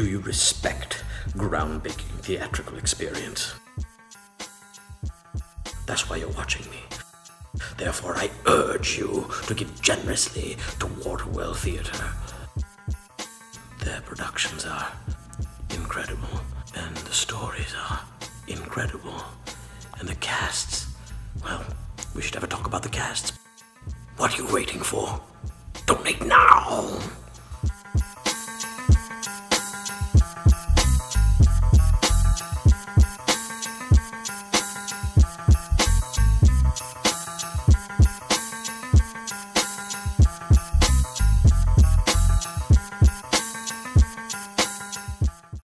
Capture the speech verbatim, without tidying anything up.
Do you respect groundbreaking theatrical experience? That's why you're watching me. Therefore, I urge you to give generously to Waterwell Theatre. Their productions are incredible, and the stories are incredible, and the casts, well, we should have a talk about the casts. What are you waiting for? Donate now!